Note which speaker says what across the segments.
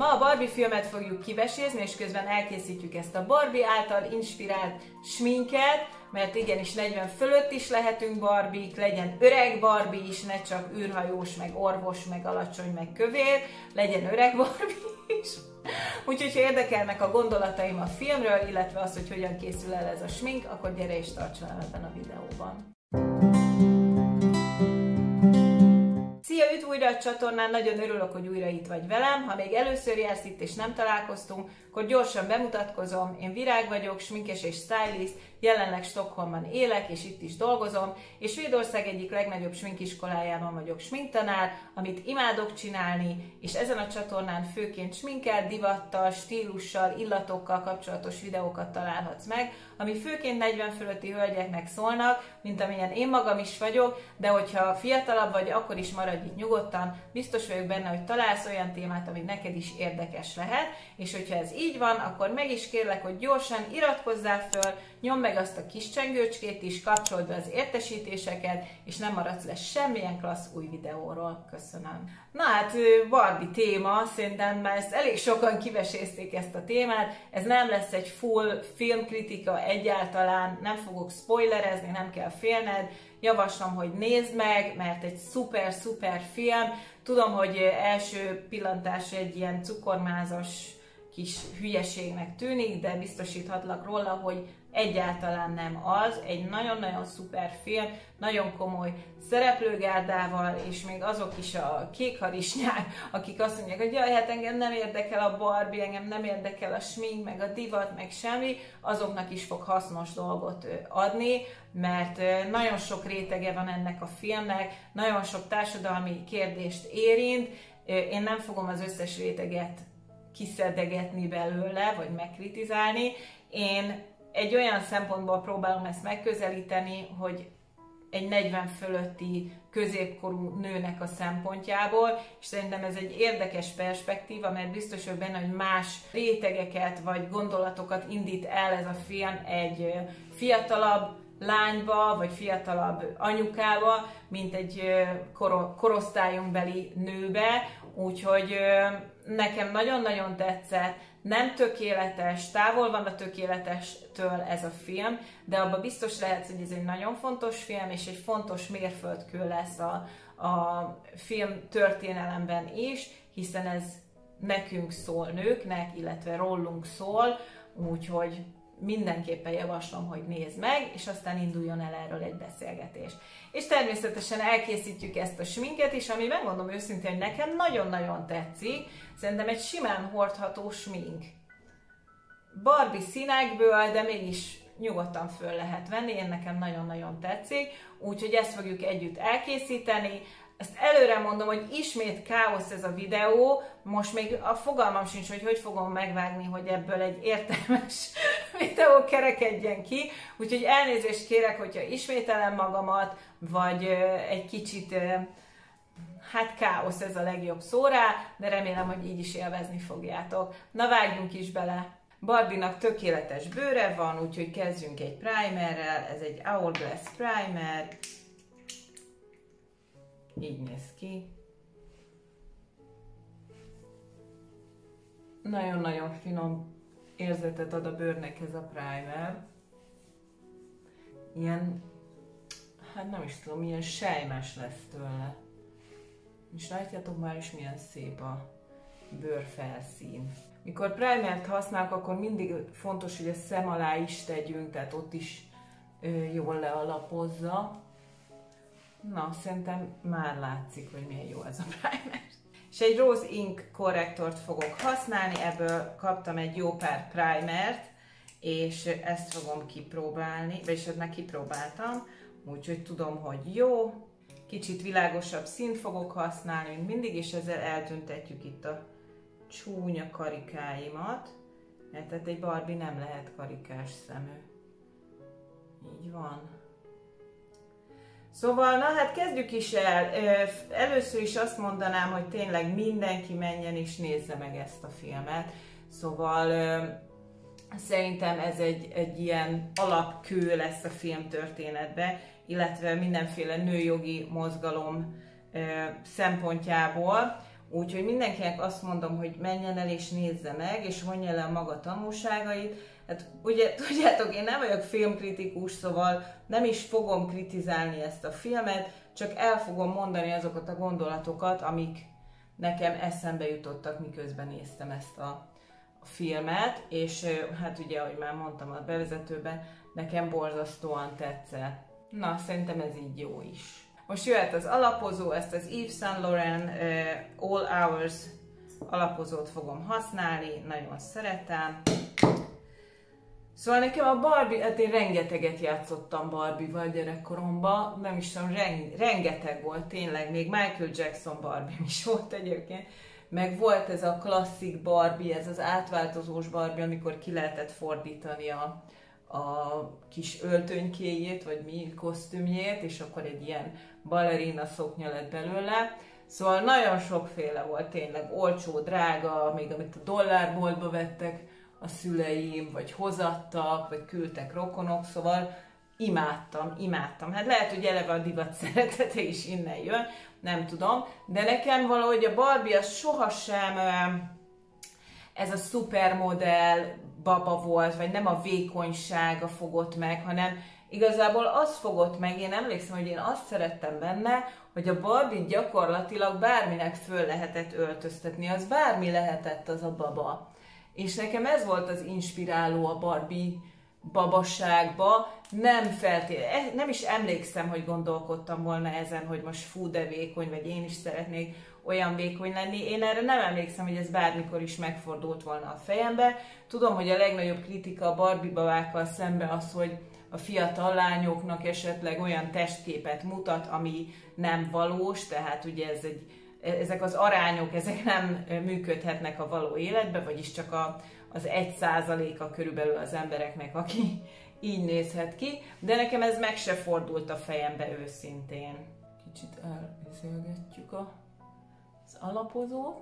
Speaker 1: Ma a Barbie filmet fogjuk kivesézni, és közben elkészítjük ezt a Barbie által inspirált sminket, mert igenis 40 fölött is lehetünk Barbie-k, legyen öreg Barbie is, ne csak űrhajós, meg orvos, meg alacsony, meg kövér, legyen öreg Barbie is. Úgyhogy, ha érdekelnek a gondolataim a filmről, illetve az, hogy hogyan készül el ez a smink, akkor gyere és tarts velem ebben a videóban. Szia, üdv újra a csatornán, nagyon örülök, hogy újra itt vagy velem. Ha még először jársz itt és nem találkoztunk, akkor gyorsan bemutatkozom. Én Virág vagyok, sminkes és stylist, jelenleg Stockholmban élek és itt is dolgozom, és Svédország egyik legnagyobb sminkiskolájában vagyok sminktanár, amit imádok csinálni, és ezen a csatornán főként sminkkel, divattal, stílussal, illatokkal kapcsolatos videókat találhatsz meg, ami főként 40 fölötti hölgyeknek szólnak, mint amilyen én magam is vagyok, de hogyha fiatalabb vagy, akkor is maradj itt nyugodtan, biztos vagyok benne, hogy találsz olyan témát, ami neked is érdekes lehet, és hogyha ez így van, akkor meg is kérlek, hogy gyorsan iratkozzál föl, nyomd meg azt a kis csengőcskét is, kapcsold be az értesítéseket, és nem maradsz le semmilyen klassz új videóról. Köszönöm. Na hát, Barbie téma, szerintem már ezt elég sokan kivesézték ezt a témát, ez nem lesz egy full filmkritika egyáltalán, nem fogok spoilerezni, nem kell félned, javaslom, hogy nézd meg, mert egy szuper film. Tudom, hogy első pillantásra egy ilyen cukormázas kis hülyeségnek tűnik, de biztosíthatlak róla, hogy egyáltalán nem az. Egy nagyon-nagyon szuper film, nagyon komoly szereplőgárdával, és még azok is a kékharisnyák, akik azt mondják, hogy jaj, hát engem nem érdekel a Barbie, engem nem érdekel a smink, meg a divat, meg semmi, azoknak is fog hasznos dolgot adni, mert nagyon sok rétege van ennek a filmnek, nagyon sok társadalmi kérdést érint. Én nem fogom az összes réteget kiszedegetni belőle, vagy megkritizálni. Én egy olyan szempontból próbálom ezt megközelíteni, hogy egy 40 fölötti középkorú nőnek a szempontjából, és szerintem ez egy érdekes perspektíva, mert biztos vagyok benne, hogy más rétegeket vagy gondolatokat indít el ez a film egy fiatalabb lányba, vagy fiatalabb anyukába, mint egy korosztályunkbeli nőbe, úgyhogy nekem nagyon-nagyon tetszett, nem tökéletes, távol van a tökéletestől ez a film, de abban biztos lehetsz, hogy ez egy nagyon fontos film, és egy fontos mérföldkő lesz a film történelemben is, hiszen ez nekünk szól, nőknek, illetve rólunk szól, úgyhogy mindenképpen javaslom, hogy nézd meg, és aztán induljon el erről egy beszélgetés. És természetesen elkészítjük ezt a sminket is, ami megmondom őszintén, hogy nekem nagyon-nagyon tetszik. Szerintem egy simán hordható smink. Barbie színekből, de mégis nyugodtan föl lehet venni, én nekem nagyon-nagyon tetszik, úgyhogy ezt fogjuk együtt elkészíteni. Ezt előre mondom, hogy ismét káosz ez a videó, most még a fogalmam sincs, hogy fogom megvágni, hogy ebből egy értelmes videó kerekedjen ki, úgyhogy elnézést kérek, hogyha ismételem magamat, vagy egy kicsit, hát káosz ez a legjobb szó rá, de remélem, hogy így is élvezni fogjátok. Na vágjunk is bele! Barbie-nak tökéletes bőre van, úgyhogy kezdjünk egy primerrel, ez egy Hourglass primer, így néz ki. Nagyon-nagyon finom érzetet ad a bőrnek ez a primer. Ilyen, hát nem is tudom, ilyen sejmes lesz tőle. És látjátok már is, milyen szép a bőrfelszín. Mikor primert használok, akkor mindig fontos, hogy a szem alá is tegyünk, tehát ott is jól lealapozza. Na, szerintem már látszik, hogy milyen jó ez a primer. És egy Rose Ink korrektort fogok használni, ebből kaptam egy jó pár primert, és ezt fogom kipróbálni, vagyis már kipróbáltam, úgyhogy tudom, hogy jó. Kicsit világosabb színt fogok használni, mint mindig, és ezzel eltüntetjük itt a csúnya karikáimat, mert egy Barbie nem lehet karikás szemű. Így van. Szóval, na hát kezdjük is el. Először is azt mondanám, hogy tényleg mindenki menjen és nézze meg ezt a filmet. Szóval szerintem ez egy ilyen alapkő lesz a filmtörténetben, illetve mindenféle nőjogi mozgalom szempontjából. Úgyhogy mindenkinek azt mondom, hogy menjen el és nézze meg, és vonja le a maga tanulságait. Hát ugye tudjátok, én nem vagyok filmkritikus, szóval nem is fogom kritizálni ezt a filmet, csak el fogom mondani azokat a gondolatokat, amik nekem eszembe jutottak, miközben néztem ezt a filmet, és hát ugye, ahogy már mondtam a bevezetőben, nekem borzasztóan tetszett. Na, szerintem ez így jó is. Most jöhet az alapozó, ezt az Yves Saint Laurent All Hours alapozót fogom használni, nagyon szeretem. Szóval nekem a Barbie, hát én rengeteget játszottam Barbie-val gyerekkoromban, nem is tudom, rengeteg volt tényleg, még Michael Jackson Barbie is volt egyébként, meg volt ez a klasszik Barbie, ez az átváltozós Barbie, amikor ki lehetett fordítani a kis öltönykéjét, vagy mi, kosztümjét, és akkor egy ilyen ballerina szoknya lett belőle. Szóval nagyon sokféle volt tényleg, olcsó, drága, még amit a dollárboltba vettek a szüleim, vagy hozattak, vagy küldtek rokonok, szóval imádtam. Hát lehet, hogy eleve a divat szeretete is innen jön, nem tudom, de nekem valahogy a Barbie az sohasem ez a szupermodell baba volt, vagy nem a vékonysága fogott meg, hanem igazából az fogott meg, én emlékszem, hogy én azt szerettem benne, hogy a Barbie gyakorlatilag bárminek föl lehetett öltöztetni, az bármi lehetett az a baba. És nekem ez volt az inspiráló a Barbie babasságba, nem is emlékszem, hogy gondolkodtam volna ezen, hogy most fú, de vékony, vagy én is szeretnék olyan vékony lenni. Én erre nem emlékszem, hogy ez bármikor is megfordult volna a fejembe. Tudom, hogy a legnagyobb kritika a Barbie babákkal szemben az, hogy a fiatal lányoknak esetleg olyan testképet mutat, ami nem valós, tehát ugye ezek az arányok, ezek nem működhetnek a való életbe, vagyis csak az 1%-a körülbelül az embereknek, aki így nézhet ki, de nekem ez meg se fordult a fejembe őszintén. Kicsit elbeszélgetjük az alapozót.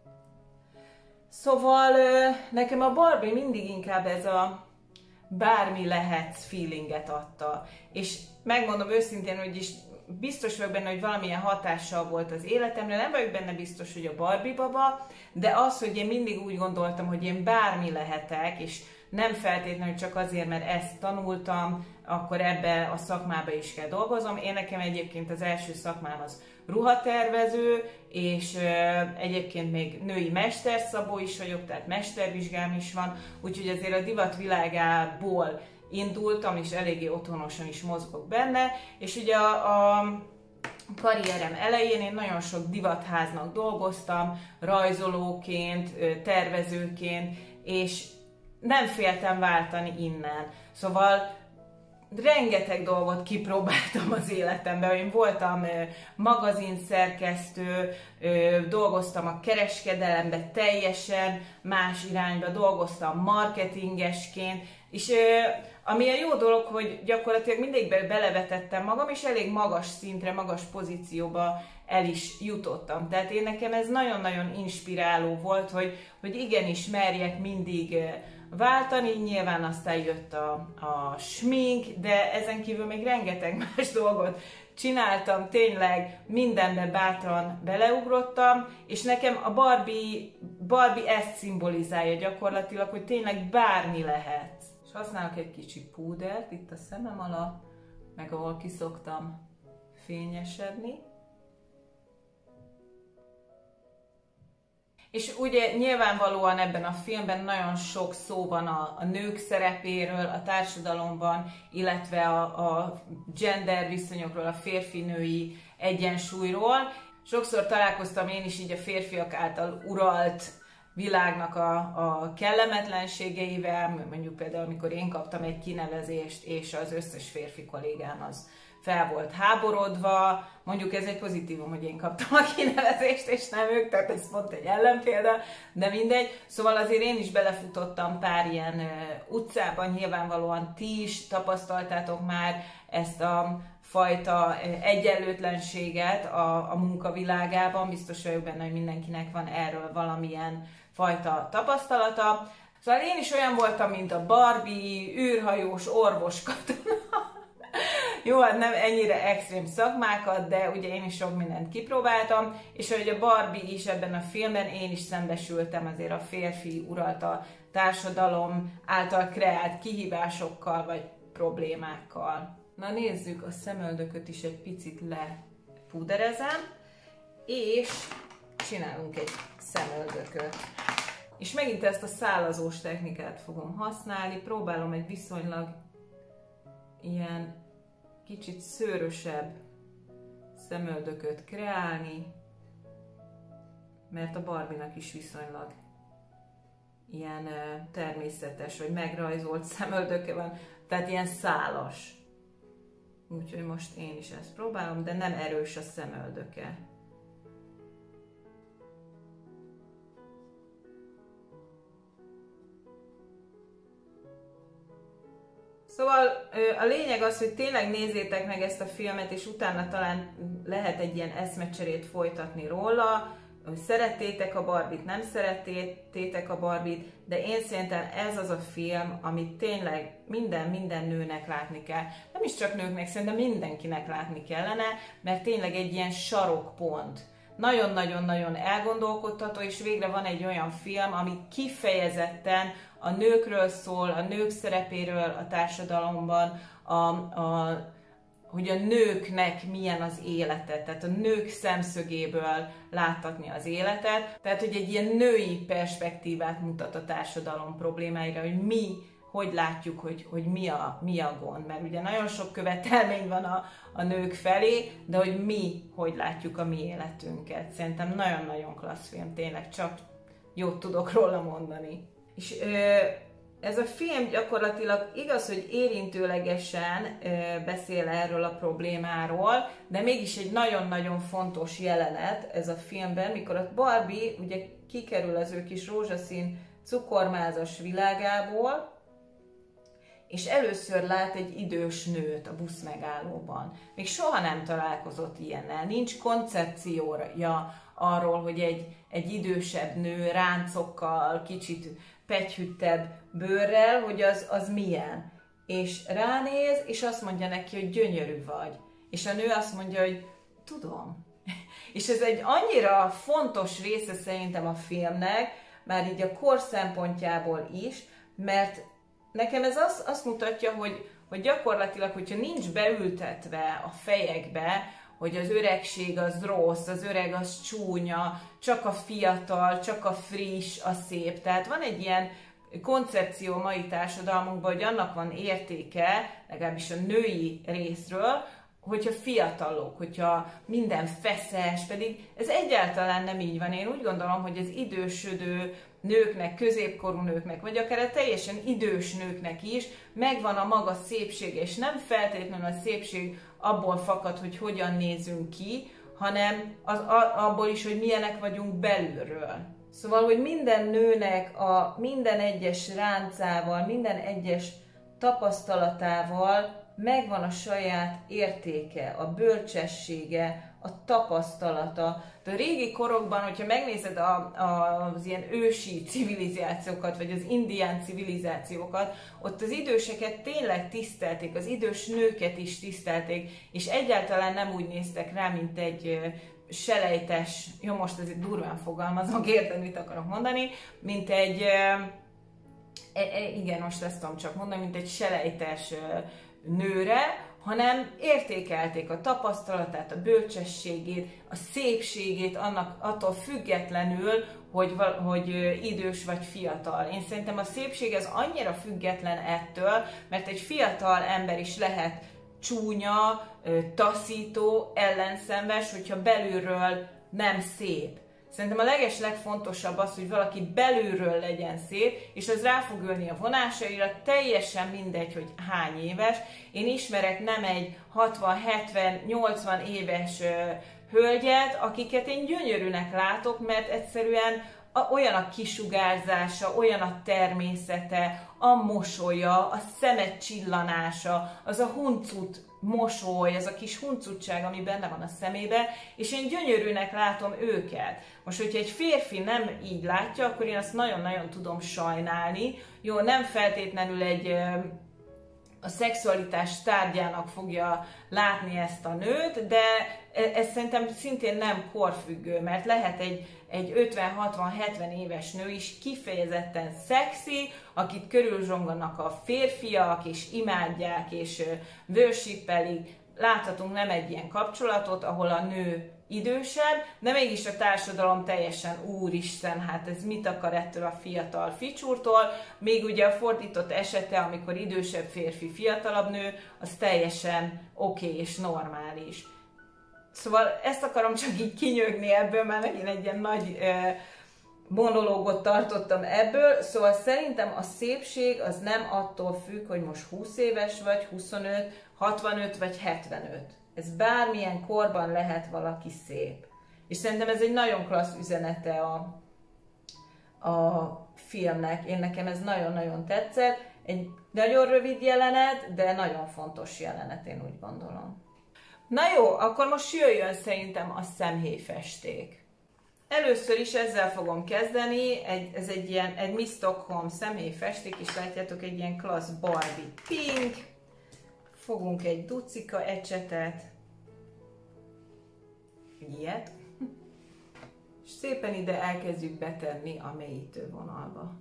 Speaker 1: Szóval nekem a Barbie mindig inkább ez a bármi lehet feelinget adta. És megmondom őszintén, hogy is biztos vagyok benne, hogy valamilyen hatással volt az életemre, nem vagyok benne biztos, hogy a Barbie baba, de az, hogy én mindig úgy gondoltam, hogy én bármi lehetek, és nem feltétlenül csak azért, mert ezt tanultam, akkor ebbe a szakmába is kell dolgozom. Én nekem egyébként az első szakmám az ruhatervező, és egyébként még női mesterszabó is vagyok, tehát mestervizsgám is van, úgyhogy azért a divat világából indultam, és eléggé otthonosan is mozgok benne, és ugye a karrierem elején én nagyon sok divatháznak dolgoztam, rajzolóként, tervezőként, és nem féltem váltani innen. Szóval rengeteg dolgot kipróbáltam az életemben. Én voltam magazinszerkesztő, dolgoztam a kereskedelembe teljesen más irányba, dolgoztam marketingesként, és ami a jó dolog, hogy gyakorlatilag mindig belevetettem magam, és elég magas szintre, magas pozícióba el is jutottam. Tehát én nekem ez nagyon-nagyon inspiráló volt, hogy igenis merjek mindig váltani, nyilván aztán jött a smink, de ezen kívül még rengeteg más dolgot csináltam, tényleg mindenbe bátran beleugrottam, és nekem a Barbie ezt szimbolizálja gyakorlatilag, hogy tényleg bármi lehet. És használok egy kicsi púdert itt a szemem alatt, meg ahol kiszoktam fényesedni. És ugye nyilvánvalóan ebben a filmben nagyon sok szó van a nők szerepéről a társadalomban, illetve a gender viszonyokról, a férfi-női egyensúlyról. Sokszor találkoztam én is így a férfiak által uralt világnak a kellemetlenségeivel, mondjuk például, amikor én kaptam egy kinevezést, és az összes férfi kollégám az fel volt háborodva, mondjuk ez egy pozitívum, hogy én kaptam a kinevezést, és nem ők, tehát ez pont egy ellenpélda, de mindegy. Szóval azért én is belefutottam pár ilyen utcában, nyilvánvalóan ti is tapasztaltátok már ezt a fajta egyenlőtlenséget a munkavilágában, biztos vagyok benne, hogy mindenkinek van erről valamilyen fajta tapasztalata. Szóval én is olyan voltam, mint a Barbie, űrhajós, orvos katona. Jó, hát nem ennyire extrém szakmákat, de ugye én is sok mindent kipróbáltam, és ahogy a Barbie is ebben a filmben, én is szembesültem azért a férfi uralta társadalom által kreált kihívásokkal vagy problémákkal. Na nézzük, a szemöldököt is egy picit lepúderezem, és csinálunk egy szemöldököt. És megint ezt a szálazós technikát fogom használni, próbálom egy viszonylag ilyen kicsit szőrösebb szemöldököt kreálni, mert a Barbie-nak is viszonylag ilyen természetes, vagy megrajzolt szemöldöke van, tehát ilyen szálas. Úgyhogy most én is ezt próbálom, de nem erős a szemöldöke. Szóval a lényeg az, hogy tényleg nézzétek meg ezt a filmet, és utána talán lehet egy ilyen eszmecserét folytatni róla, hogy szerettétek a Barbie-t, nem szerettétek a Barbie-t, de én szerintem ez az a film, amit tényleg minden nőnek látni kell. Nem is csak nőknek, szerintem mindenkinek látni kellene, mert tényleg egy ilyen sarokpont. Nagyon-nagyon-nagyon elgondolkodtató, és végre van egy olyan film, ami kifejezetten a nőkről szól, a nők szerepéről a társadalomban, hogy a nőknek milyen az élete, tehát a nők szemszögéből láttatni az életet, tehát hogy egy ilyen női perspektívát mutat a társadalom problémáira, hogy mi, hogy látjuk, hogy mi a gond, mert ugye nagyon sok követelmény van a nők felé, de hogy mi, hogy látjuk a mi életünket. Szerintem nagyon-nagyon klassz film, tényleg csak jót tudok róla mondani. És ez a film gyakorlatilag igaz, hogy érintőlegesen beszél erről a problémáról, de mégis egy nagyon-nagyon fontos jelenet ez a filmben, mikor a Barbie ugye kikerül az ő kis rózsaszín cukormázas világából, és először lát egy idős nőt a buszmegállóban. Még soha nem találkozott ilyennel, nincs koncepciója arról, hogy egy idősebb nő ráncokkal, kicsit pegyhüttebb bőrrel, hogy az milyen. És ránéz, és azt mondja neki, hogy gyönyörű vagy. És a nő azt mondja, hogy tudom. És ez egy annyira fontos része szerintem a filmnek, már így a kor szempontjából is, mert nekem ez azt mutatja, hogy gyakorlatilag, hogyha nincs beültetve a fejekbe, hogy az öregség az rossz, az öreg az csúnya, csak a fiatal, csak a friss, a szép. Tehát van egy ilyen koncepció a mai társadalmunkban, hogy annak van értéke, legalábbis a női részről, hogyha fiatalok, hogyha minden feszes, pedig ez egyáltalán nem így van. Én úgy gondolom, hogy az idősödő nőknek, középkorú nőknek, vagy akár a teljesen idős nőknek is megvan a maga szépsége, és nem feltétlenül a szépség abból fakad, hogy hogyan nézünk ki, hanem abból is, hogy milyenek vagyunk belülről. Szóval, hogy minden nőnek a minden egyes ráncával, minden egyes tapasztalatával megvan a saját értéke, a bölcsessége, a tapasztalata. De a régi korokban, hogyha megnézed az ilyen ősi civilizációkat, vagy az indián civilizációkat, ott az időseket tényleg tisztelték, az idős nőket is tisztelték, és egyáltalán nem úgy néztek rá, mint egy selejtes, jó, most ez durván fogalmazom, érted, mit akarok mondani, mint egy, igen, most ezt tudom csak mondani, mint egy selejtes nőre, hanem értékelték a tapasztalatát, a bölcsességét, a szépségét, attól függetlenül, hogy idős vagy fiatal. Én szerintem a szépség az annyira független ettől, mert egy fiatal ember is lehet csúnya, taszító, ellenszenves, hogyha belülről nem szép. Szerintem a legfontosabb az, hogy valaki belülről legyen szép, és az rá fog ülni a vonásaira, teljesen mindegy, hogy hány éves. Én ismerek nem egy 60, 70, 80 éves hölgyet, akiket én gyönyörűnek látok, mert egyszerűen olyan a kisugárzása, olyan a természete, a mosolya, a szeme csillanása, az a huncut mosoly, ez a kis huncutság, ami benne van a szemébe, és én gyönyörűnek látom őket. Most, hogyha egy férfi nem így látja, akkor én azt nagyon-nagyon tudom sajnálni. Jó, nem feltétlenül egy
Speaker 2: a szexualitás tárgyának fogja látni ezt a nőt, de ez szerintem szintén nem korfüggő, mert lehet egy 50-60-70 éves nő is kifejezetten szexi, akit körülzsonganak a férfiak, és imádják, és worshippelik. Láthatunk nem egy ilyen kapcsolatot, ahol a nő idősebb, de mégis a társadalom teljesen úristen, hát ez mit akar ettől a fiatal ficsúrtól, még ugye a fordított esete, amikor idősebb férfi, fiatalabb nő, az teljesen oké és normális. Szóval ezt akarom csak így kinyögni ebből, mert megint egy ilyen nagy monológot tartottam ebből, szóval szerintem a szépség az nem attól függ, hogy most 20 éves vagy, 25, 65 vagy 75. Ez bármilyen korban lehet valaki szép. És szerintem ez egy nagyon klassz üzenete a filmnek. Nekem ez nagyon-nagyon tetszett. Egy nagyon rövid jelenet, de nagyon fontos jelenet, én úgy gondolom. Na jó, akkor most jöjjön szerintem a szemhéjfesték. Először is ezzel fogom kezdeni, ez egy Miss Stockholm szemhéjfesték, és látjátok, egy ilyen klassz Barbie pink. Fogunk egy ducika ecsetet, ilyet, és szépen ide elkezdjük betenni a mélyítő vonalba.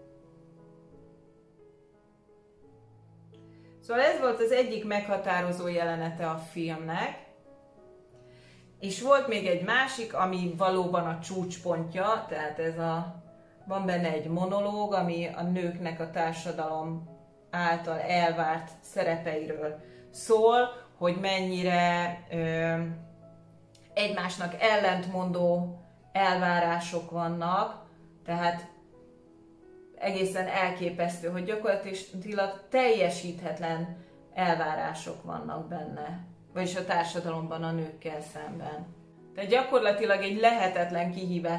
Speaker 2: Szóval ez volt az egyik meghatározó jelenete a filmnek, és volt még egy másik, ami valóban a csúcspontja, tehát van benne egy monológ, ami a nőknek a társadalom által elvárt szerepeiről szól, hogy mennyire egymásnak ellentmondó elvárások vannak, tehát egészen elképesztő, hogy gyakorlatilag teljesíthetlen elvárások vannak benne, vagyis a társadalomban a nőkkel szemben. Tehát gyakorlatilag egy lehetetlen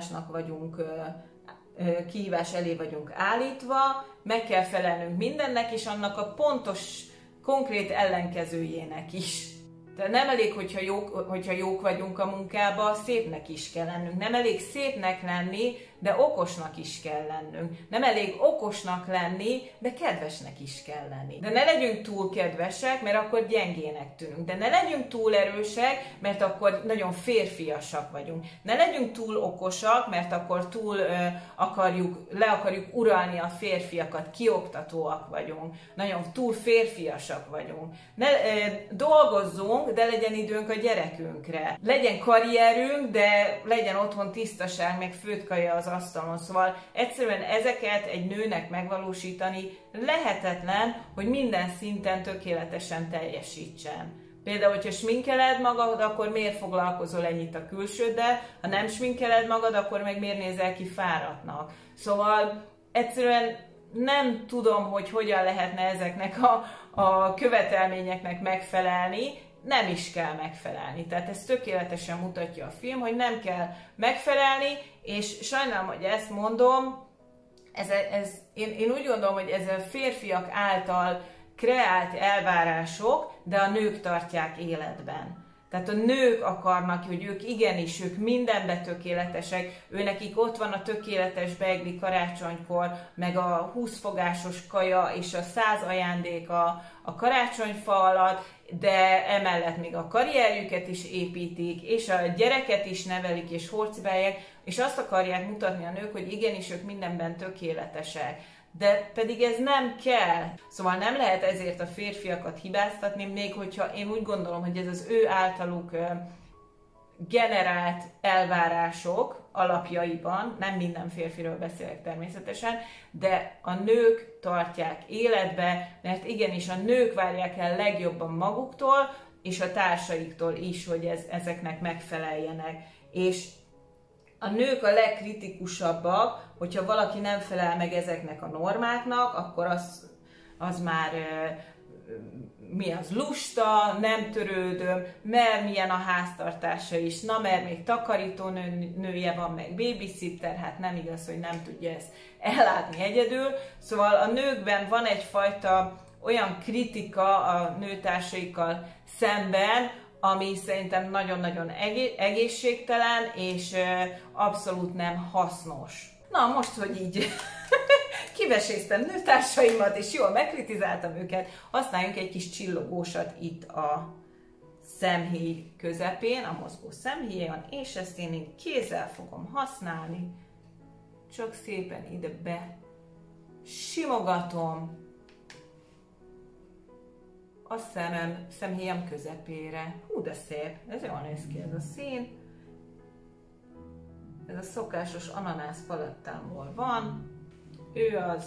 Speaker 2: kihívás elé vagyunk állítva, meg kell felelnünk mindennek, és annak a pontos, konkrét ellenkezőjének is. Tehát nem elég, hogyha jók vagyunk a munkába, szépnek is kell lennünk. Nem elég szépnek lenni, de okosnak is kell lennünk. Nem elég okosnak lenni, de kedvesnek is kell lenni. De ne legyünk túl kedvesek, mert akkor gyengének tűnünk. De ne legyünk túl erősek, mert akkor nagyon férfiasak vagyunk. Ne legyünk túl okosak, mert akkor le akarjuk uralni a férfiakat, kioktatóak vagyunk. Nagyon túl férfiasak vagyunk. Dolgozzunk, de legyen időnk a gyerekünkre. Legyen karrierünk, de legyen otthon tisztaság, meg főtt kaja az asztalon. Szóval egyszerűen ezeket egy nőnek megvalósítani lehetetlen, hogy minden szinten tökéletesen teljesítsen. Például, hogyha sminkeled magad, akkor miért foglalkozol ennyit a külsőddel? Ha nem sminkeled magad, akkor meg miért nézel ki fáradtnak? Szóval egyszerűen nem tudom, hogy hogyan lehetne ezeknek a követelményeknek megfelelni, nem is kell megfelelni. Tehát ez tökéletesen mutatja a film, hogy nem kell megfelelni, és sajnálom, hogy ezt mondom, én úgy gondolom, hogy ez a férfiak által kreált elvárások, de a nők tartják életben. Tehát a nők akarnak, hogy ők mindenben tökéletesek, nekik ott van a tökéletes beigli karácsonykor, meg a 20 fogásos kaja és a 100 ajándék a karácsonyfa alatt, de emellett még a karrierjüket is építik, és a gyereket is nevelik és horcibálják, és azt akarják mutatni a nők, hogy igenis ők mindenben tökéletesek. De pedig ez nem kell. Szóval nem lehet ezért a férfiakat hibáztatni, még hogyha én úgy gondolom, hogy ez az ő általuk generált elvárások alapjaiban, nem minden férfiről beszélek természetesen, de a nők tartják életbe, mert igenis a nők várják el legjobban maguktól, és a társaiktól is, hogy ezeknek megfeleljenek. És a nők a legkritikusabbak, hogyha valaki nem felel meg ezeknek a normáknak, akkor az már lusta, nem törődöm, mert milyen a háztartása is, mert még takarító nője van, meg babysitter, hát nem igaz, hogy nem tudja ezt ellátni egyedül. Szóval a nőkben van egyfajta olyan kritika a nőtársaikkal szemben, ami szerintem nagyon-nagyon egészségtelen, és abszolút nem hasznos. Na, most, hogy így
Speaker 1: kiveséztem nőtársaimat, és jól megkritizáltam őket, használjunk egy kis csillogósat itt a szemhéj közepén, a mozgó szemhéjon, és ezt én így kézzel fogom használni, csak szépen ide be simogatom a szemhéjem közepére. Hú, de szép, ez jól néz ki ez a szín. Ez a szokásos ananász palettámból van, ő az,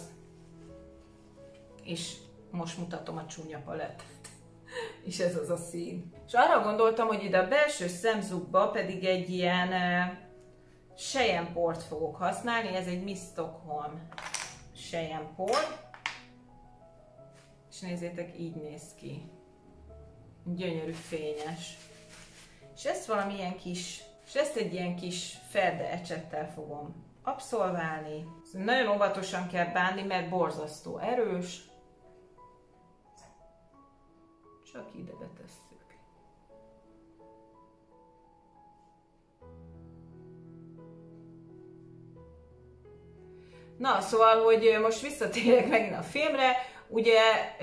Speaker 1: és most mutatom a csúnya palettát, és ez az a szín. És arra gondoltam, hogy ide a belső szemzugba pedig egy ilyen selyemport fogok használni, ez egy Miss Stockholm selyempor, és nézzétek, így néz ki. Gyönyörű, fényes. És ezt valamilyen kis, és ezt egy ilyen kis ferde ecsettel fogom abszolválni. Nagyon óvatosan kell bánni, mert borzasztó erős. Csak ide betesszük. Na, szóval, hogy most visszatérek megint a filmre, ugye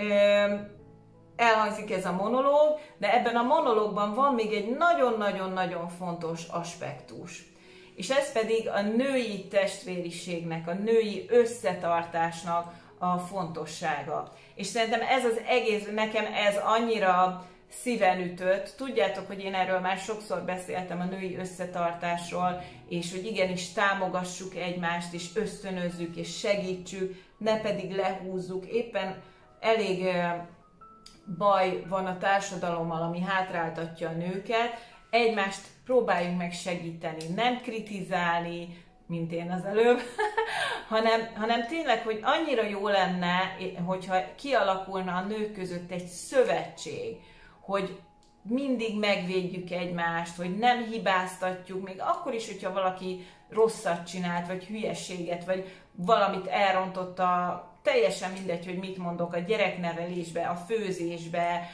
Speaker 1: elhangzik ez a monológ, de ebben a monológban van még egy nagyon-nagyon-nagyon fontos aspektus. És ez pedig a női testvériségnek, a női összetartásnak a fontossága. És szerintem ez az egész, nekem ez annyira szíven ütött. Tudjátok, hogy én erről már sokszor beszéltem, a női összetartásról, és hogy igenis támogassuk egymást, és ösztönözzük, és segítsük, ne pedig lehúzzuk. Éppen elég baj van a társadalommal, ami hátráltatja a nőket. Egymást próbáljunk meg segíteni, nem kritizálni, mint én az előbb, hanem tényleg, hogy annyira jó lenne, hogyha kialakulna a nők között egy szövetség, hogy mindig megvédjük egymást, hogy nem hibáztatjuk, még akkor is, hogyha valaki rosszat csinált, vagy hülyeséget, vagy valamit elrontott teljesen mindegy, hogy mit mondok, a gyereknevelésbe, a főzésbe,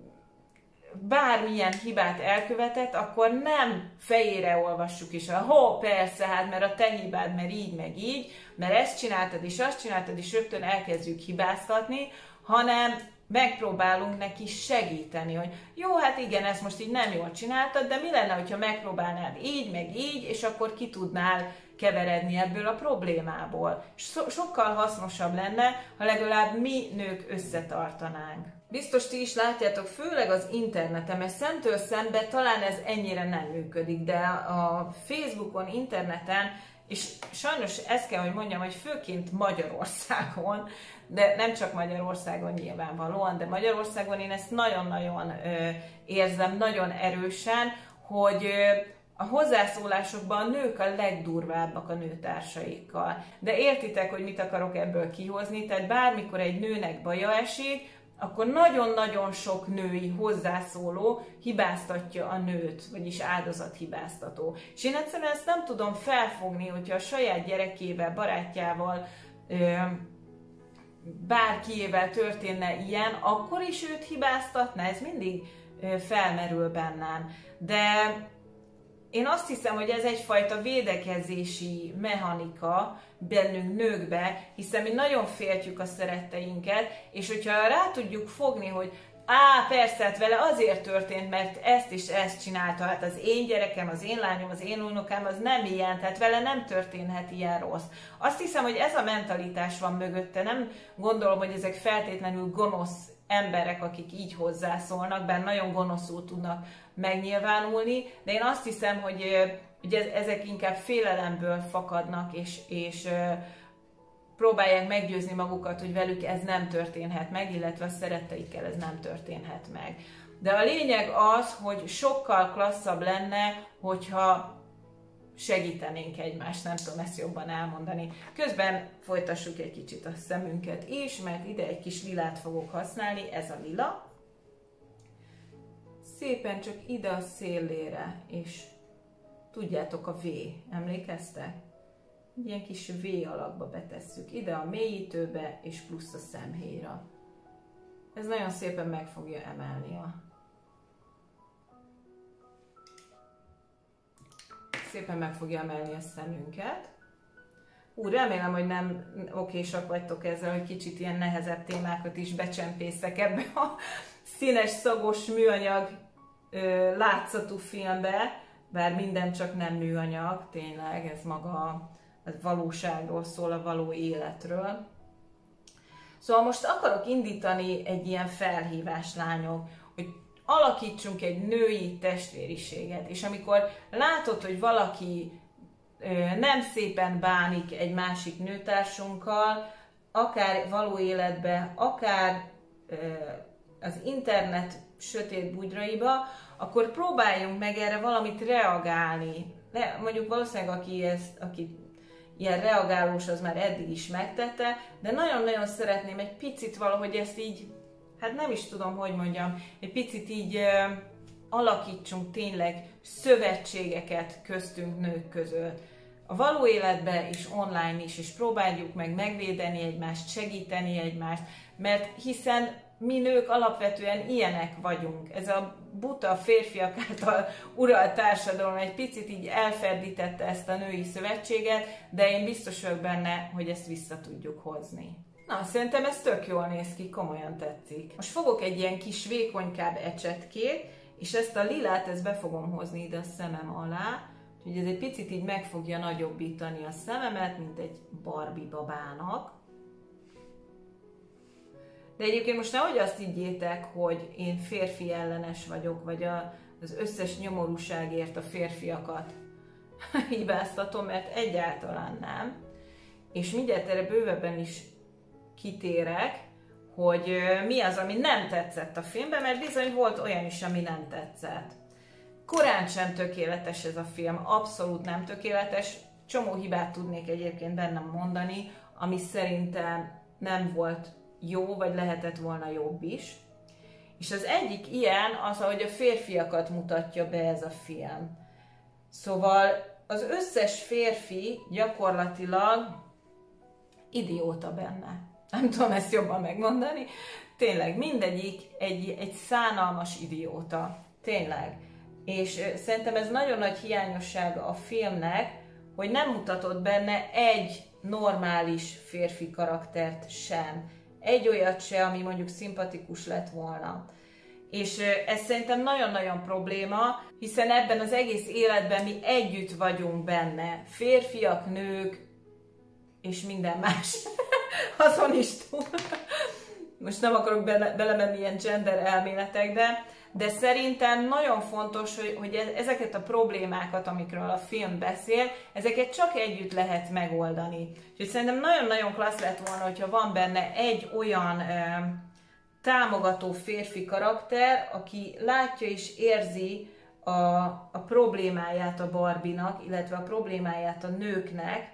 Speaker 1: bármilyen hibát elkövetett, akkor nem fejére olvassuk is, persze, hát mert a te hibád, mert így, meg így, mert ezt csináltad, és azt csináltad, és rögtön elkezdjük hibáztatni, hanem megpróbálunk neki segíteni, hogy jó, hát igen, ezt most így nem jól csináltad, de mi lenne, hogyha megpróbálnád így, meg így, és akkor ki tudnál keveredni ebből a problémából. Sokkal hasznosabb lenne, ha legalább mi nők összetartanánk. Biztos ti is látjátok, főleg az interneten, mert szemtől szembe talán ez ennyire nem működik, de a Facebookon, interneten, és sajnos ezt kell, hogy mondjam, hogy főként Magyarországon, de nem csak Magyarországon nyilvánvalóan, de Magyarországon én ezt nagyon-nagyon érzem, nagyon erősen, hogy a hozzászólásokban a nők a legdurvábbak a nőtársaikkal. De értitek, hogy mit akarok ebből kihozni, tehát bármikor egy nőnek baja esik, akkor nagyon-nagyon sok női hozzászóló hibáztatja a nőt, vagyis áldozathibáztató. És én egyszerűen ezt nem tudom felfogni, hogyha a saját gyerekével, barátjával, bárkiével történne ilyen, akkor is őt hibáztatna, ez mindig felmerül bennem. De én azt hiszem, hogy ez egyfajta védekezési mechanika bennünk nőkbe, hiszen mi nagyon féltjük a szeretteinket, és hogyha rá tudjuk fogni, hogy persze, hát vele azért történt, mert ezt és ezt csinálta, hát az én gyerekem, az én lányom, az én unokám, az nem ilyen, tehát vele nem történhet ilyen rossz. Azt hiszem, hogy ez a mentalitás van mögötte, nem gondolom, hogy ezek feltétlenül gonosz emberek, akik így hozzászólnak, bár nagyon gonoszul tudnak megnyilvánulni, de én azt hiszem, hogy ezek inkább félelemből fakadnak, és próbálják meggyőzni magukat, hogy velük ez nem történhet meg, illetve a szeretteikkel ez nem történhet meg. De a lényeg az, hogy sokkal klasszabb lenne, hogyha segítenénk egymást, nem tudom ezt jobban elmondani. Közben folytassuk egy kicsit a szemünket is, mert ide egy kis lilát fogok használni, ez a lila. Szépen csak ide a szélére, és tudjátok, a V, emlékeztek? Ilyen kis V alakba betesszük, ide a mélyítőbe, és plusz a szemhéjra. Ez nagyon szépen meg fogja emelni szépen meg fogja emelni a szemünket.
Speaker 2: Remélem, hogy nem okésak vagytok ezzel, hogy kicsit ilyen nehezebb témákat is becsempészek ebbe a színes, szagos, műanyag látszatú filmbe, bár minden csak nem műanyag, tényleg, ez maga a valóságról szól, a való életről. Szóval most akarok indítani egy ilyen felhívást, lányok, hogy alakítsunk egy női testvériséget, és amikor látod, hogy valaki nem szépen bánik egy másik nőtársunkkal, akár való életben, akár az internet sötét bugyraiba, akkor próbáljunk meg erre valamit reagálni. Mondjuk valószínűleg aki ilyen reagálós, az már eddig is megtette, de nagyon-nagyon szeretném egy picit valahogy ezt így, hát nem is tudom, hogy mondjam, egy picit így alakítsunk tényleg szövetségeket köztünk nők között. A való életben és online is, és próbáljuk meg megvédeni egymást, segíteni egymást, mert hiszen mi nők alapvetően ilyenek vagyunk. Ez a buta férfiak által uralt társadalom egy picit így elferdítette ezt a női szövetséget, de én biztos vagyok benne, hogy ezt vissza tudjuk hozni. Na, szerintem ez tök jól néz ki, komolyan tetszik. Most fogok egy ilyen kis vékonykább ecsetkét, és ezt a lilát, ezt be fogom hozni ide a szemem alá, úgyhogy ez egy picit így meg fogja nagyobbítani a szememet, mint egy Barbie babának. De egyébként most nehogy azt higgyétek, hogy én férfi ellenes vagyok, vagy az összes nyomorúságért a férfiakat hibáztatom, mert egyáltalán nem. És mindjárt erre bővebben is kitérek, hogy mi az, ami nem tetszett a filmben, mert bizony volt olyan is, ami nem tetszett. Korán sem tökéletes ez a film, abszolút nem tökéletes. Csomó hibát tudnék egyébként bennem mondani, ami szerintem nem volt jó, vagy lehetett volna jobb is. És az egyik ilyen az, ahogy a férfiakat mutatja be ez a film. Szóval az összes férfi gyakorlatilag idióta benne. Nem tudom ezt jobban megmondani. Tényleg, mindegyik egy szánalmas idióta. Tényleg. És szerintem ez nagyon nagy hiányossága a filmnek, hogy nem mutatott benne egy normális férfi karaktert sem. Egy olyat se, ami mondjuk szimpatikus lett volna. És ez szerintem nagyon-nagyon probléma, hiszen ebben az egész életben mi együtt vagyunk benne. Férfiak, nők, és minden más. Azon is túl. Most nem akarok belemenni ilyen gender elméletekbe, de szerintem nagyon fontos, hogy ezeket a problémákat, amikről a film beszél, ezeket csak együtt lehet megoldani. Úgyhogy szerintem nagyon-nagyon klassz lett volna, hogyha van benne egy olyan támogató férfi karakter, aki látja és érzi a problémáját a Barbie-nak, illetve a problémáját a nőknek,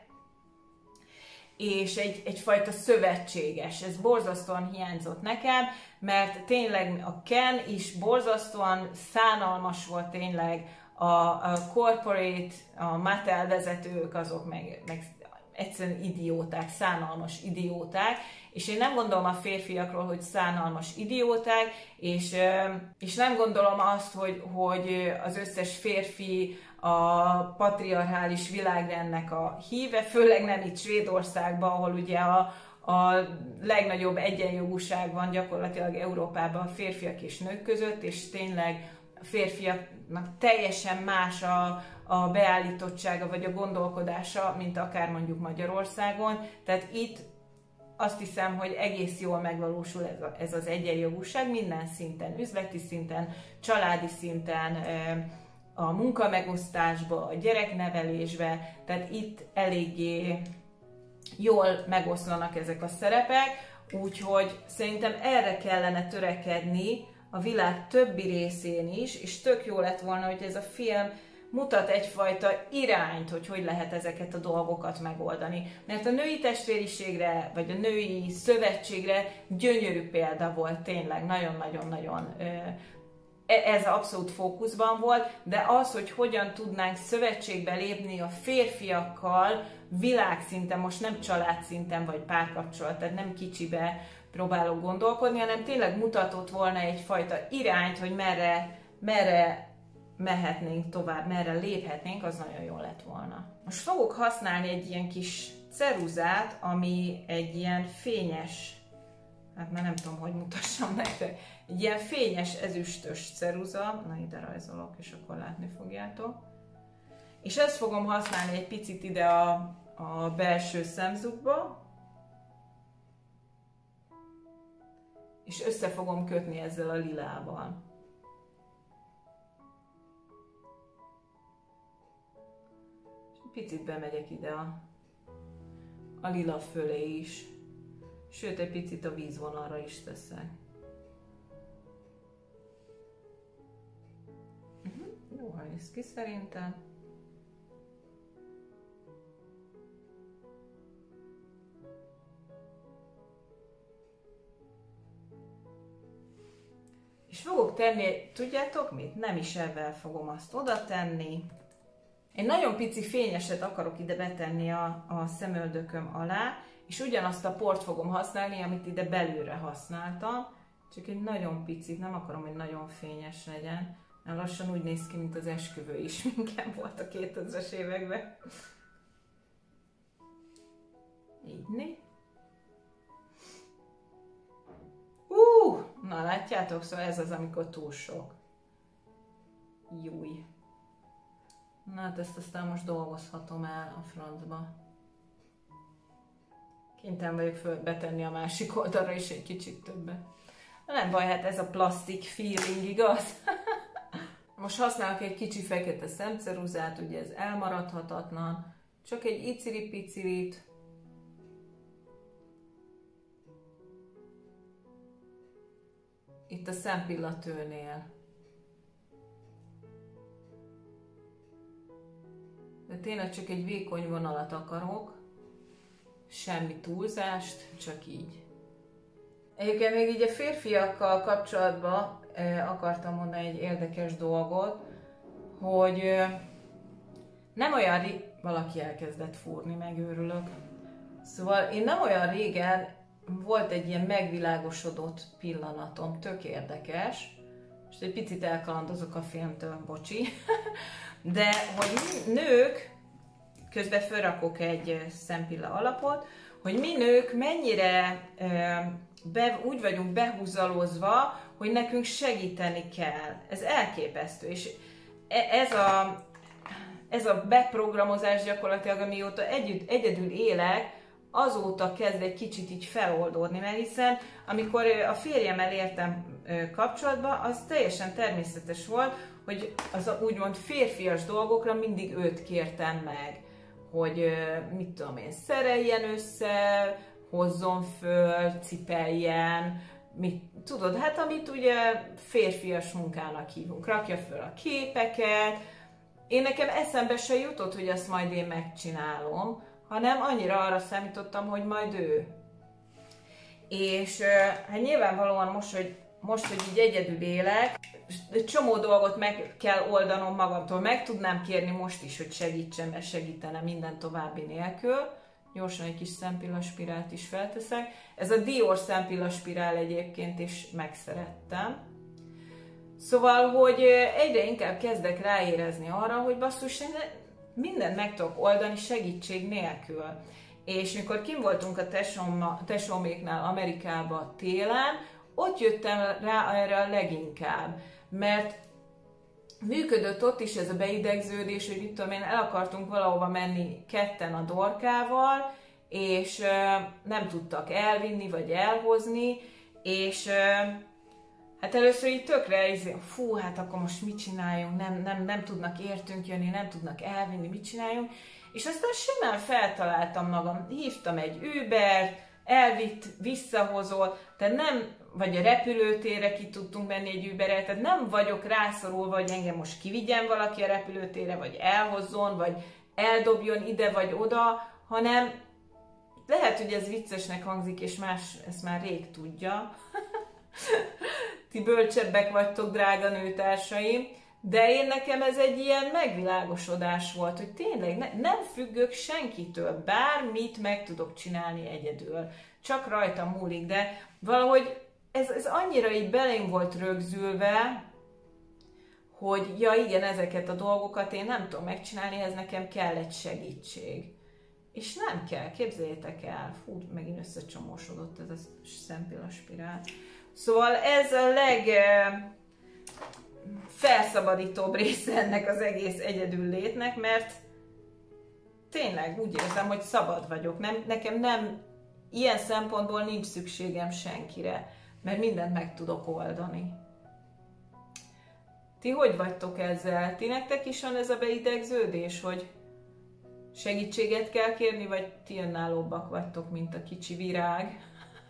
Speaker 2: és egyfajta szövetséges. Ez borzasztóan hiányzott nekem, mert tényleg a Ken is borzasztóan szánalmas volt tényleg, a corporate, a Mattel vezetők, azok meg egyszerűen idióták, szánalmas idióták, és én nem gondolom a férfiakról, hogy szánalmas idióták, és nem gondolom azt, hogy az összes férfi a patriarchális világrendnek a híve, főleg nem itt Svédországban, ahol ugye a legnagyobb egyenjogúság van gyakorlatilag Európában a férfiak és nők között, és tényleg a férfiaknak teljesen más a beállítottsága vagy a gondolkodása, mint akár mondjuk Magyarországon. Tehát itt azt hiszem, hogy egész jól megvalósul ez az egyenjogúság minden szinten, üzleti szinten, családi szinten, a munkamegosztásba, a gyereknevelésbe, tehát itt eléggé jól megoszlanak ezek a szerepek, úgyhogy szerintem erre kellene törekedni a világ többi részén is, és tök jó lett volna, hogy ez a film mutat egyfajta irányt, hogy lehet ezeket a dolgokat megoldani. Mert a női testvériségre, vagy a női szövetségre gyönyörű példa volt, tényleg nagyon-nagyon-nagyon ez abszolút fókuszban volt, de az, hogy hogyan tudnánk szövetségbe lépni a férfiakkal világszinten, most nem családszinten vagy párkapcsolat, tehát nem kicsibe próbálok gondolkodni, hanem tényleg mutatott volna egyfajta irányt, hogy merre mehetnénk tovább, merre léphetnénk, az nagyon jó lett volna. Most fogok használni egy ilyen kis
Speaker 1: ceruzát, ami egy ilyen fényes, hát már nem tudom, hogy mutassam nektek, egy ilyen fényes ezüstös ceruza, na ide rajzolok, és akkor látni fogjátok. És ezt fogom használni egy picit ide a belső szemzugba, és össze fogom kötni ezzel a lilával. És picit bemegyek ide a lila fölé is, sőt egy picit a vízvonalra is teszek. Jól néz ki szerintem. És fogok tenni, tudjátok mit? Nem is ebben fogom azt oda tenni. Én nagyon pici fényeset akarok ide betenni a szemöldököm alá, és ugyanazt a port fogom használni, amit ide belülre használtam. Csak egy nagyon picit, nem akarom, hogy nagyon fényes legyen. Mert lassan úgy néz ki, mint az esküvői sminkem volt a 2000-es években. Így né. Na látjátok, szóval ez az, amikor túl sok. Júj. Na hát ezt aztán most dolgozhatom el a francba. Kénytelen vagyok betenni a másik oldalra is egy kicsit többet. Nem baj, hát ez a plastik feeling, igaz? Most használok egy kicsi fekete szemceruzát, ugye ez elmaradhatatlan. Csak egy iciri-picirit. Itt a szempillatőnél. De tényleg csak egy vékony vonalat akarok. Semmi túlzást, csak így. Egyébként még így a férfiakkal kapcsolatban akartam mondani egy érdekes dolgot, hogy nem olyan valaki elkezdett fúrni, megőrülök. Szóval én nem olyan régen volt egy ilyen megvilágosodott pillanatom, tök érdekes, és egy picit elkalandozok a filmtől, bocsi, de hogy nők, közben felrakok egy szempilla alapot, hogy mi nők mennyire úgy vagyunk behúzalozva, hogy nekünk segíteni kell. Ez elképesztő, és ez a beprogramozás gyakorlatilag, amióta egyedül élek, azóta kezd egy kicsit így feloldódni, mert hiszen amikor a férjemmel értem kapcsolatba, az teljesen természetes volt, hogy az úgymond férfias dolgokra mindig őt kértem meg, hogy mit tudom én, szereljen össze, hozzon föl, cipeljen, tudod, hát amit ugye férfias munkának hívunk, rakja föl a képeket. Én nekem eszembe se jutott, hogy azt majd én megcsinálom, hanem annyira arra számítottam, hogy majd ő. És hát nyilvánvalóan most, hogy így egyedül élek, csomó dolgot meg kell oldanom magamtól. Meg tudnám kérni most is, hogy segítsen, mert segítene minden további nélkül. Gyorsan egy kis szempillaspirált is felteszek. Ez a Dior szempillaspirál egyébként is megszerettem. Szóval, hogy egyre inkább kezdek ráérezni arra, hogy basszus, mindent meg tudok oldani segítség nélkül. És mikor kim voltunk a tesóméknál Amerikába télen, ott jöttem rá erre a leginkább, mert működött ott is ez a beidegződés, hogy mit tudom én, el akartunk valahova menni ketten a Dorkával, és nem tudtak elvinni vagy elhozni, és hát először így tökre, fú, hát akkor most mit csináljunk, nem tudnak értünk jönni, nem tudnak elvinni, mit csináljunk, és aztán simán feltaláltam magam, hívtam egy Ubert, elvitt, visszahozott, tehát nem, vagy a repülőtérre ki tudtunk menni egy Uberrel, tehát nem vagyok rászorulva, hogy engem most kivigyen valaki a repülőtérre, vagy elhozzon, vagy eldobjon ide vagy oda, hanem lehet, hogy ez viccesnek hangzik, és más ezt már rég tudja. Ti bölcsebbek vagytok, drága nőtársaim, de én nekem ez egy ilyen megvilágosodás volt, hogy tényleg nem függök senkitől, bármit meg tudok csinálni egyedül. Csak rajta múlik, de valahogy ez annyira így belém volt rögzülve, hogy ja igen, ezeket a dolgokat én nem tudom megcsinálni, ez nekem kell egy segítség.
Speaker 2: És nem kell, képzeljétek el, fú, megint összecsomósodott ez a szempillaspirál. Szóval ez a felszabadítóbb része ennek az egész egyedül létnek, mert tényleg úgy érzem, hogy szabad vagyok. Nekem nem, ilyen szempontból nincs szükségem senkire, mert mindent meg tudok oldani. Ti hogy vagytok ezzel? Ti nektek is van ez a beidegződés, hogy segítséget kell kérni, vagy ti önállóbbak vagytok, mint a kicsi virág?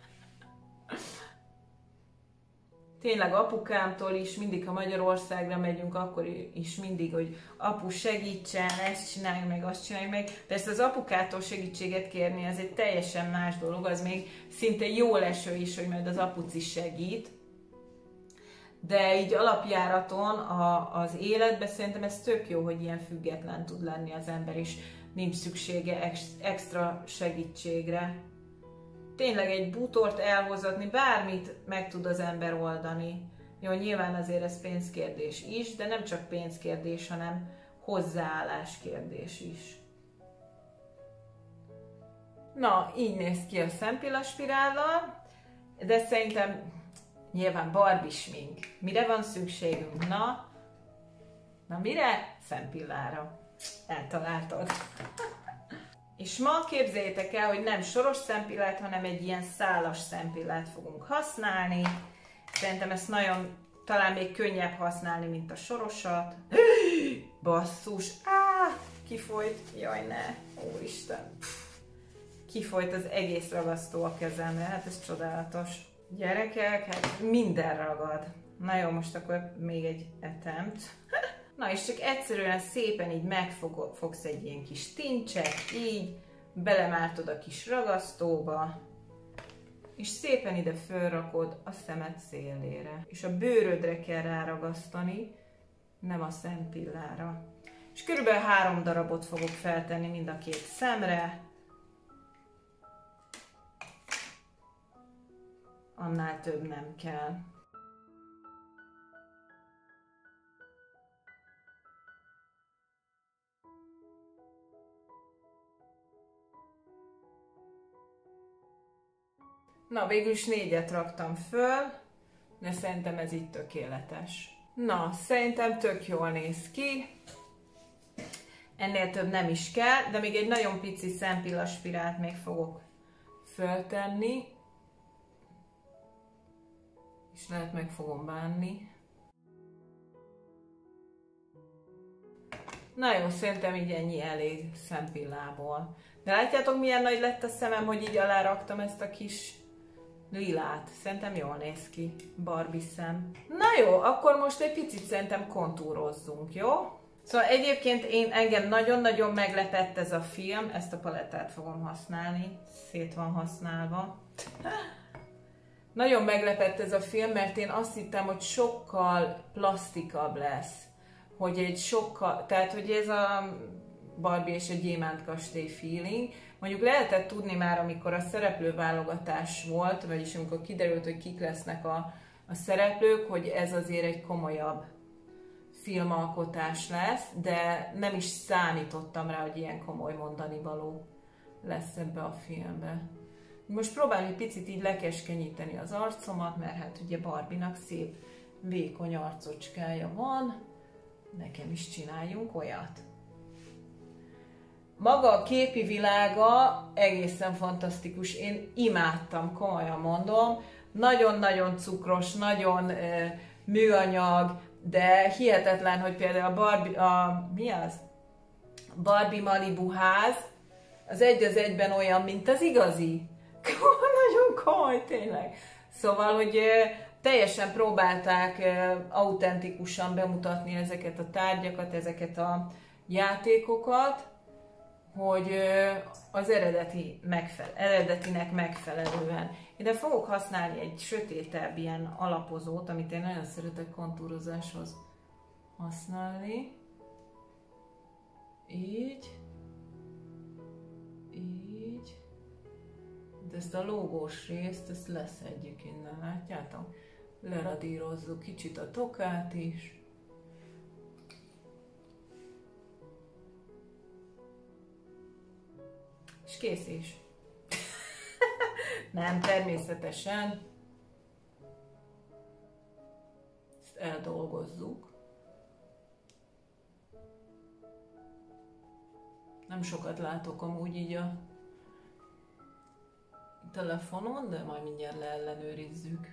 Speaker 2: Tényleg apukámtól is, mindig, ha Magyarországra megyünk, akkor is mindig, hogy apu segítsen, ezt csinálj meg, azt csinálj meg. Persze az apukától segítséget kérni, ez egy teljesen más dolog, az még szinte jó leső is, hogy majd az apuci segít. De így alapjáraton az életben szerintem ez tök jó, hogy ilyen független tud lenni az ember, és nincs szüksége extra segítségre. Tényleg egy bútort elhozatni, bármit meg tud az ember oldani. Jó, nyilván azért ez pénzkérdés is, de nem csak pénzkérdés, hanem hozzáállás kérdés is. Na, így néz ki a szempillaspirállal, de szerintem nyilván Barbie smink. Mire van szükségünk? Na mire? Szempillára. Eltaláltad. És ma képzeljétek el, hogy nem soros szempillát, hanem egy ilyen szálas szempillát fogunk használni. Szerintem ezt nagyon, talán még könnyebb használni, mint a sorosat. Basszus! Kifolyt! Jaj, ne! Úristen! Kifolyt az egész ragasztó a kezemre, hát ez csodálatos. Gyerekek, hát minden ragad. Na jó, most akkor még egy attempt. Na és csak egyszerűen szépen így megfogsz egy ilyen kis tincset, így belemártod a kis ragasztóba, és szépen ide fölrakod a szemed szélére. És a bőrödre kell ráragasztani, nem a szempillára. És körülbelül 3 darabot fogok feltenni mind a 2 szemre. Annál több nem kell. Na, végül is 4-et raktam föl, de szerintem ez így tökéletes. Na, szerintem tök jól néz ki. Ennél több nem is kell, de még egy nagyon pici szempillaspirált még fogok föltenni. És lehet meg fogom bánni. Na jó, szerintem így ennyi elég szempillából. De látjátok, milyen nagy lett a szemem, hogy így aláraktam ezt a kis lilát. Szerintem jól néz ki. Barbie szem. Na jó, akkor most egy picit szerintem kontúrozzunk, jó? Szóval egyébként engem nagyon-nagyon meglepett ez a film. Ezt a palettát fogom használni. Szét van használva. Nagyon meglepett ez a film, mert én azt hittem, hogy sokkal plastikabb lesz. Tehát, hogy ez a Barbie és a gyémántkastély feeling. Mondjuk lehetett tudni már, amikor a szereplőválogatás volt, vagyis amikor kiderült, hogy kik lesznek a szereplők, hogy ez azért egy komolyabb filmalkotás lesz, de nem is számítottam rá, hogy ilyen komoly mondani való lesz ebbe a filmbe. Most próbálom egy picit így lekeskenyíteni az arcomat, mert hát ugye Barbie-nak szép vékony arcocskája van, nekem is csináljunk olyat. Maga a képi világa egészen fantasztikus, én imádtam, komolyan mondom, nagyon-nagyon cukros, nagyon műanyag, de hihetetlen, hogy például a Barbie Malibu ház, az egy az egyben olyan, mint az igazi. Nagyon komoly, tényleg. Szóval, hogy teljesen próbálták autentikusan bemutatni ezeket a tárgyakat, ezeket a játékokat, hogy az eredetinek megfelelően. Ide fogok használni egy sötétebb ilyen alapozót, amit én nagyon szeretek kontúrozáshoz használni. Így. Így. De ezt a lógós részt, ezt leszedjük innen, látjátok? Leradírozzuk kicsit a tokát is. kész is. Nem, természetesen. Ezt eldolgozzuk. Nem sokat látok amúgy így a telefonon, de majd mindjárt leellenőrizzük.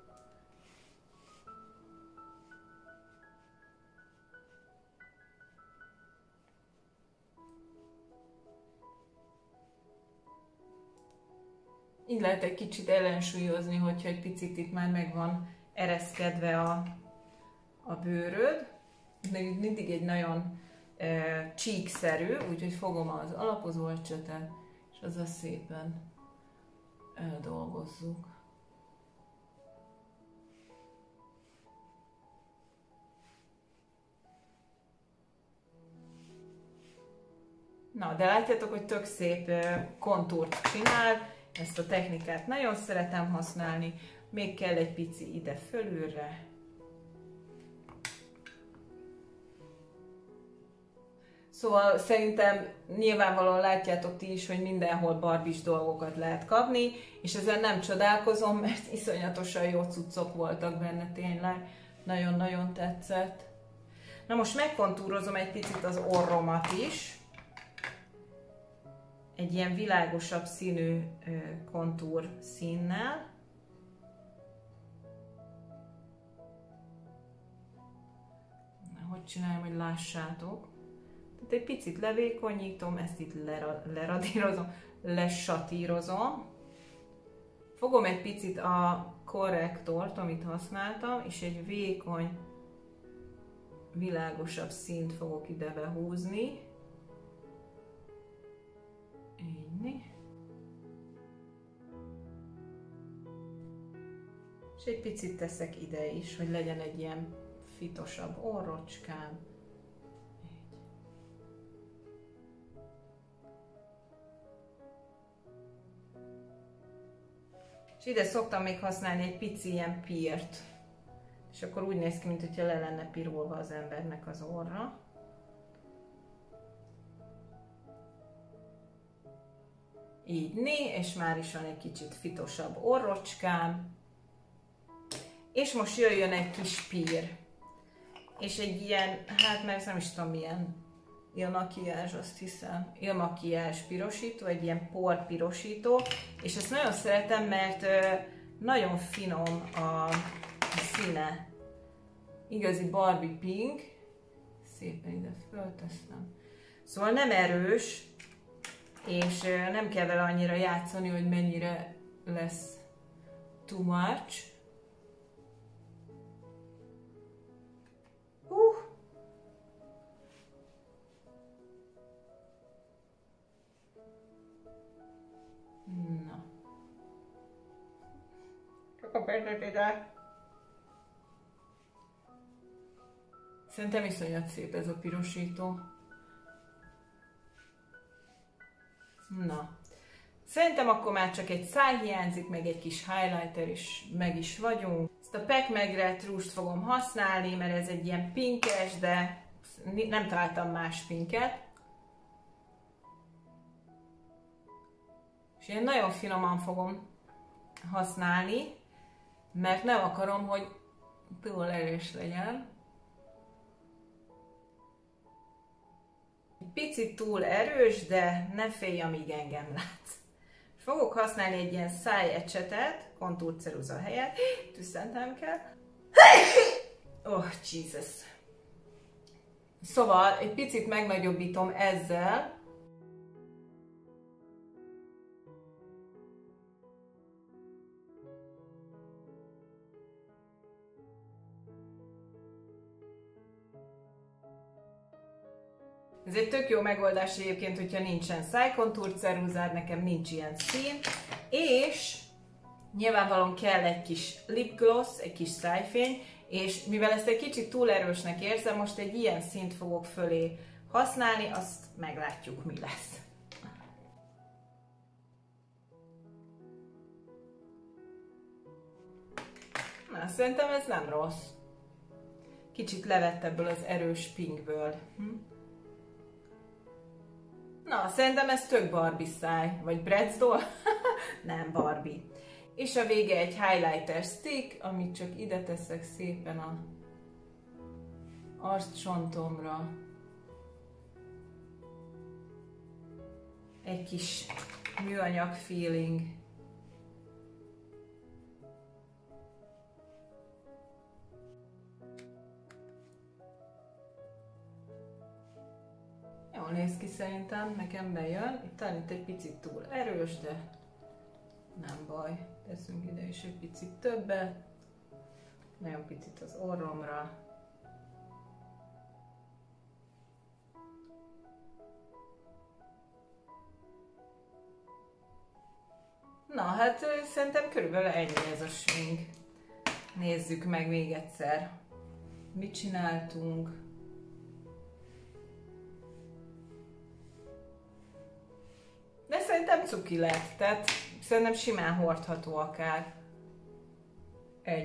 Speaker 2: Így lehet egy kicsit ellensúlyozni, hogyha egy picit itt már meg van ereszkedve a bőröd. Mindig egy nagyon csíkszerű, úgyhogy fogom az alapozó ecsetet, és azzal szépen eldolgozzuk. Na, de látjátok, hogy tök szép kontúrt csinál, ezt a technikát nagyon szeretem használni, még kell egy pici ide fölülre. Szóval szerintem nyilvánvalóan látjátok ti is, hogy mindenhol barbis dolgokat lehet kapni, és ezzel nem csodálkozom, mert iszonyatosan jó cuccok voltak benne, tényleg. Nagyon-nagyon tetszett. Na most megkontúrozom egy picit az orromat is. Egy ilyen világosabb színű kontúr színnel. Hogy csinálom, hogy lássátok. Tehát egy picit levékonyítom, ezt itt leradírozom, lesatírozom. Fogom egy picit a korrektort, amit használtam, és egy vékony, világosabb színt fogok ide behúzni. Így. És egy picit teszek ide is, hogy legyen egy ilyen fitosabb orrocskám. És ide szoktam még használni egy pici ilyen pírt. És akkor úgy néz ki, mintha le lenne pirulva az embernek az orra. Így, és már is van egy kicsit fitosabb orrocskám. És most jöjjön egy kis pír. És egy ilyen, hát mert nem is tudom milyen, ilmakiázs, azt hiszem, ilmakiázs pirosító, egy ilyen porpirosító, és ezt nagyon szeretem, mert nagyon finom a színe. Igazi Barbie pink. Szépen ide fölteszem. Szóval nem erős, és nem kell vele annyira játszani, hogy mennyire lesz too much. Na. Csak a percet ide. Szerintem iszonyat szép ez a pirosító. Na. Szerintem akkor már csak egy száj hiányzik, meg egy kis highlighter, és meg is vagyunk. Ezt a Pac Magret rúst fogom használni, mert ez egy ilyen pinkes, de nem találtam más pinket. És én nagyon finoman fogom használni, mert nem akarom, hogy túl erős legyen. Picit túl erős, de ne félj, amíg engem látsz. Fogok használni egy ilyen szájecsetet, kontúrceruza helyett. Tüsszentem kell. Oh, Jesus. Szóval egy picit megnagyobbítom ezzel. Ez egy tök jó megoldás egyébként, hogyha nincsen szájkontúrceruzád, nekem nincs ilyen szín, és nyilvánvalóan kell egy kis lipgloss, egy kis szájfény, és mivel ezt egy kicsit túl erősnek érzem, most egy ilyen színt fogok fölé használni, azt meglátjuk, mi lesz. Na, szerintem ez nem rossz. Kicsit levett ebből az erős pinkből. Na, szerintem ez tök Barbie száj, vagy Bratz doll? Nem, Barbie. És a vége egy highlighter stick, amit csak ide teszek szépen a arccsontomra. Egy kis műanyag feeling. Jól néz ki szerintem, nekem bejön. Itt egy picit túl erős, de nem baj. Teszünk ide is egy picit többet. Nagyon picit az orromra. Na hát szerintem körülbelül ennyi ez a smink. Nézzük meg még egyszer. Mit csináltunk? De szerintem cuki lett, tehát szerintem simán hordható akár egy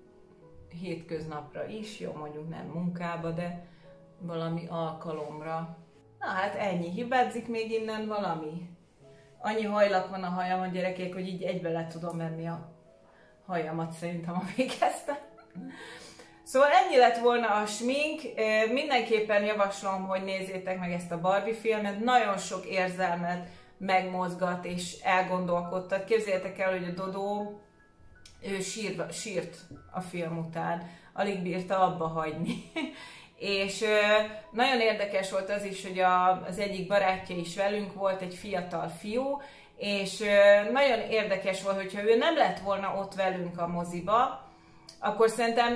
Speaker 2: hétköznapra is, jó mondjuk nem munkába, de valami alkalomra. Na hát ennyi, hibázik még innen valami? Annyi hajlak van a hajamon, gyerekek, hogy így egybe le tudom venni a hajamat szerintem, amíg kezdtem. Szóval ennyi lett volna a smink, mindenképpen javaslom, hogy nézzétek meg ezt a Barbie filmet, nagyon sok érzelmet megmozgat és elgondolkodtat. Képzeljétek el, hogy a Dodó ő sírt a film után, alig bírta abba hagyni. És nagyon érdekes volt az is, hogy az egyik barátja is velünk volt, egy fiatal fiú, és nagyon érdekes volt, hogyha ő nem lett volna ott velünk a moziba, akkor szerintem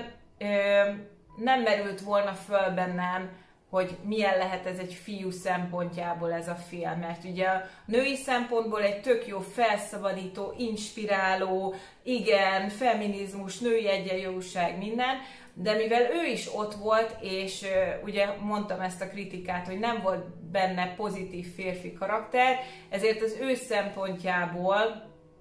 Speaker 2: nem merült volna föl bennem, hogy milyen lehet ez egy fiú szempontjából ez a film. Mert ugye a női szempontból egy tök jó, felszabadító, inspiráló, igen, feminizmus, női egyenjogúság, minden, de mivel ő is ott volt, és ugye mondtam ezt a kritikát, hogy nem volt benne pozitív férfi karakter, ezért az ő szempontjából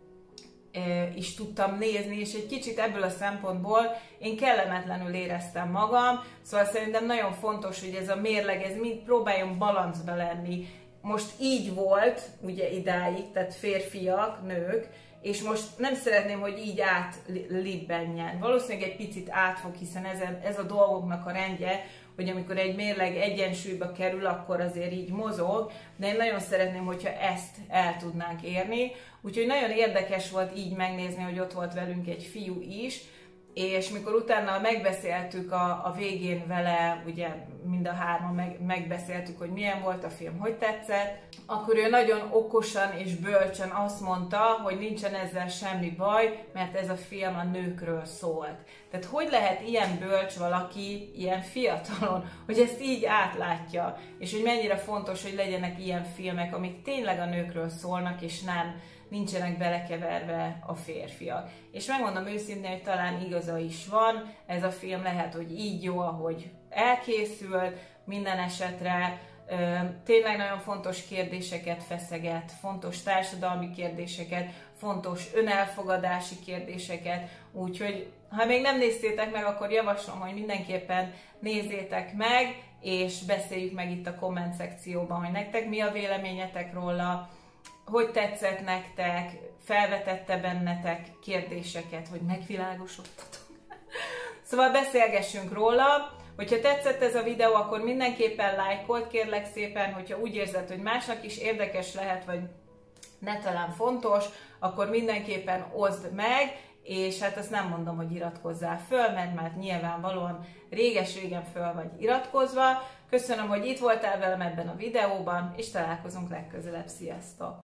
Speaker 2: is tudtam nézni, és egy kicsit ebből a szempontból én kellemetlenül éreztem magam, szóval szerintem nagyon fontos, hogy ez a mérleg, ez mind próbáljon balancba lenni. Most így volt, ugye idáig, tehát férfiak, nők, és most nem szeretném, hogy így átlibbenjen. Valószínűleg egy picit át fog, hiszen ez a dolgoknak a rendje, hogy amikor egy mérleg egyensúlyba kerül, akkor azért így mozog, de én nagyon szeretném, hogyha ezt el tudnánk érni. Úgyhogy nagyon érdekes volt így megnézni, hogy ott volt velünk egy fiú is, és mikor utána megbeszéltük a végén vele, ugye mind a hárman megbeszéltük, hogy milyen volt a film, hogy tetszett, akkor ő nagyon okosan és bölcsen azt mondta, hogy nincsen ezzel semmi baj, mert ez a film a nőkről szólt. Tehát hogy lehet ilyen bölcs valaki ilyen fiatalon, hogy ezt így átlátja, és hogy mennyire fontos, hogy legyenek ilyen filmek, amik tényleg a nőkről szólnak, és nincsenek belekeverve a férfiak. És megmondom őszintén, hogy talán igaza is van, ez a film lehet, hogy így jó, ahogy elkészült, minden esetre tényleg nagyon fontos kérdéseket feszeget, fontos társadalmi kérdéseket, fontos önelfogadási kérdéseket, úgyhogy ha még nem néztétek meg, akkor javaslom, hogy mindenképpen nézzétek meg, és beszéljük meg itt a komment szekcióban, hogy nektek mi a véleményetek róla, hogy tetszett nektek, felvetette bennetek kérdéseket, hogy megvilágosodtatok. Szóval beszélgessünk róla. Hogyha tetszett ez a videó, akkor mindenképpen lájkold, kérlek szépen, hogyha úgy érzed, hogy másnak is érdekes lehet, vagy ne talán fontos, akkor mindenképpen oszd meg, és hát azt nem mondom, hogy iratkozzál föl, mert már nyilvánvalóan réges-régen föl vagy iratkozva. Köszönöm, hogy itt voltál velem ebben a videóban, és találkozunk legközelebb. Sziasztok!